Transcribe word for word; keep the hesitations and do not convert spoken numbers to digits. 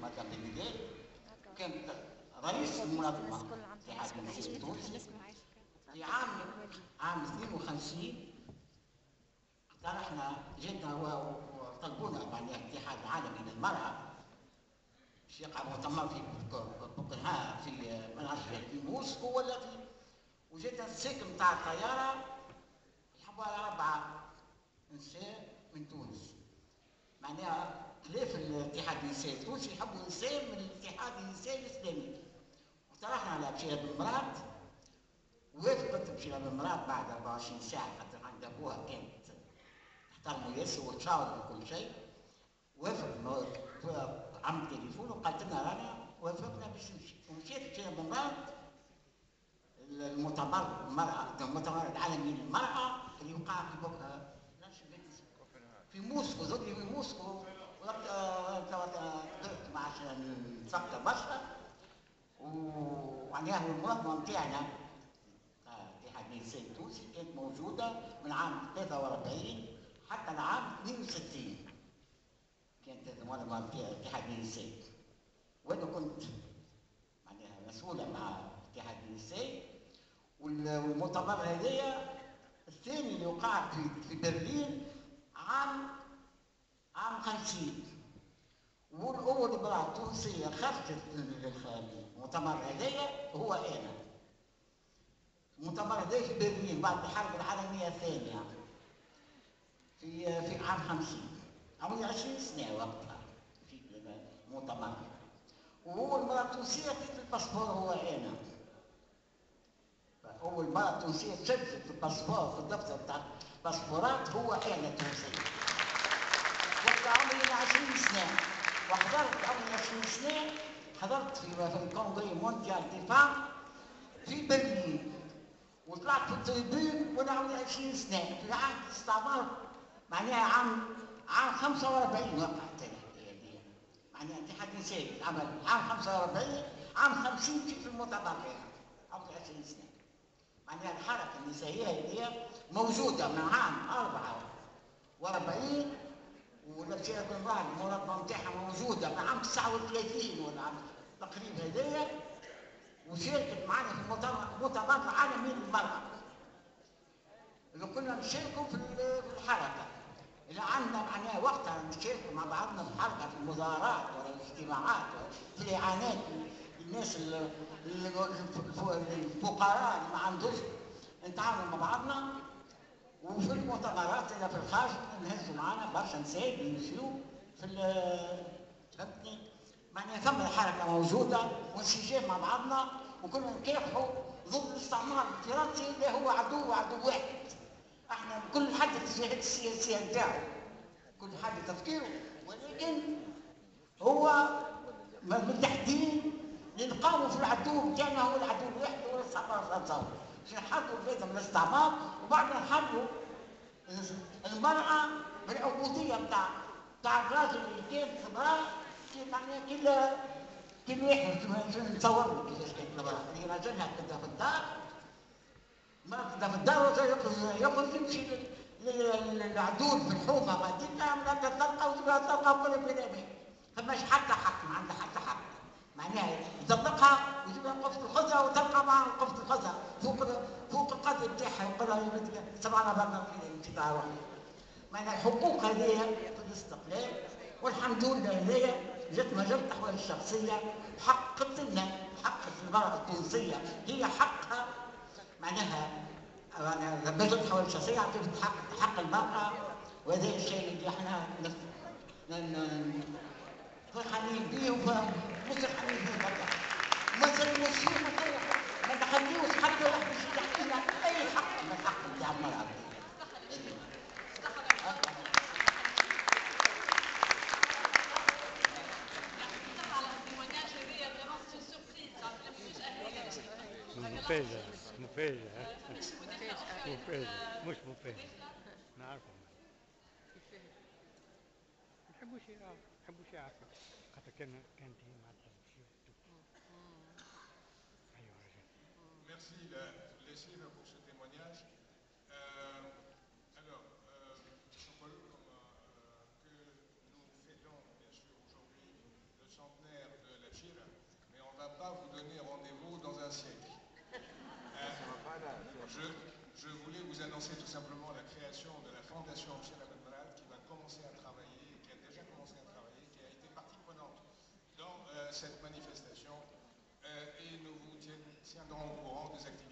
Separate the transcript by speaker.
Speaker 1: مدام بنيدات، كانت رئيس المنظمه اتحاد النساء التونسي في عام عام اثنين وخمسين. اقترحنا جينا وطلبونا معناها الاتحاد العالمي للمراه باش يقع مؤتمر في كوبنهاغن في منعش في موسكو ولا في، وجيت الساكن نتاع الطياره يحبوا على اربعه نساء من تونس، معناها خلاف الاتحاد النسائي التونسي يحبوا نساء من الاتحاد النسائي الاسلامي. اقترحنا على مشينا بالمرات، وافقت مشينا بالمرات بعد أربعة وعشرين ساعه خاطر عند ابوها كانت تحترموا ياسر وتشاور في كل شيء. وافق عمل تليفون وقالت لنا رانا وافقنا باش نمشي، ومشيت مشينا بالمرات المؤتمر المرأة المؤتمر العالمي للمرأة اللي وقع في بوكا في موسكو، زودي في موسكو. وقت قدرت ما عادش نتفكر برشا، ومعناها المنظمة نتاعنا اتحاد النساء التونسي كانت موجودة من عام ثلاثة وأربعين حتى العام اثنين وستين، كانت المنظمة نتاع اتحاد النساء، وأنا كنت معناها مسؤولة مع اتحاد النساء. والمؤتمر هذايا الثاني اللي وقع في في برلين عام عام خمسين، والاول امراه تونسيه خرجت المؤتمر هذايا هو انا. المؤتمر هذايا في برلين بعد الحرب العالميه الثانيه في في عام خمسين، عمري عشرين سنه وقتها في المؤتمر. واول امراه تونسيه في الباسبور هو انا. أول مرة تونسية تسجل في الباسبور في الدفتر بتاع الباسبورات هو أنا تونسي. وقت عمري عشرين سنة، وحضرت عمري عشرين سنة حضرت في في الكونغري مونديال دفاع في برلين، وطلعت في التريبيون وأنا عمري عشرين سنة في عهد الاستعمار، معناها عام عام خمسة وأربعين وقعت الحكاية دي. معناها اتحاد النسائي عمل عام خمسة وأربعين، عام خمسين في المؤتمر عمري عشرين سنة. معناها الحركة النسائية هي موجودة من عام أربعة وأربعين، ولبسيها بالمرأة المنظمة نتاعها موجودة من عام تسعة وثلاثين ولا عام تقريبا هذايا، وشاركت معنا في المؤتمر العالمي للمرأة اللي كنا نشاركوا في الحركة. اللي عندنا معناها وقتها نشاركوا مع بعضنا في الحركة في المظاهرات ولا الاجتماعات في الإعانات الناس الفقراء اللي ما عندوش، نتعاونوا مع بعضنا. وفي المؤتمرات اللي في الخارج نهزوا معنا برشا نساء يمشيوا في فهمتني، معناها ثم الحركه موجوده وانسجام مع بعضنا، وكنا نكافحوا ضد الاستعمار الفرنسي اللي هو عدو عدو واحد. احنا كل حد الاتجاهات السياسيه نتاعو، كل حد تفكيره، ولكن هو متحدين نلقاو في العدو بتاعنا هو العدو الواحد هو الاستعمار الفرنساوي. باش نحاربوا بلادنا من الاستعمار، وبعدين نحاربوا المرأة بالعبودية بتاع بتاع الراجل اللي كان في المرأة، كان معناها كل كل واحد نتصور له كيفاش كانت المرأة، اللي راجلها كنت في الدار، مرأة في الدار وجاي يخرج يمشي للعدول في الحومة غادينا من تطلقها وتبقى تطلقها وكل بلادها. فماش حتى حق، ما عندها حتى حق. معناها يطلقها ويجيب لها قفة الخزة وتلقى معها قفة الخزة فوق فوق القدر بتاعها ويقول لها يا بنتي سبعنا برا فينا انت تعرفي. معناها الحقوق هذه في الاستقلال، والحمد لله هذه جت مجال الأحوال الشخصية وحققت لنا حق المرأة التونسية، هي حقها معناها مجال الأحوال الشخصية عطيت حق حق المرأة، وهذا الشيء اللي احنا فرحانين بيه ومش فرحانين بيه برا. ما زلناش ما نخليوش حتى واحد باش يحكي لنا اي حق من الحق بتاع المرأة.
Speaker 2: مفاجأة مفاجأة مفاجأة مش مفاجأة نعرفها. ما نحبوش يعرفوا، ما نحبوش يعرفوا خاطر كان كانت هي معناتها
Speaker 3: Merci les Sylvains pour ce témoignage. Euh, alors, euh, Jean-Paul, comme euh, que nous fêtons bien sûr aujourd'hui le centenaire pas vous donner rendez-vous dans un siècle. Euh, je, je voulais vous annoncer tout simplement la création de la Fondation Michel Abdelmalak qui va commencer à travailler, qui a déjà commencé à travailler, qui a été partie prenante dans euh, cette manifestation. Euh, et nous vous tiendrons au courant des activités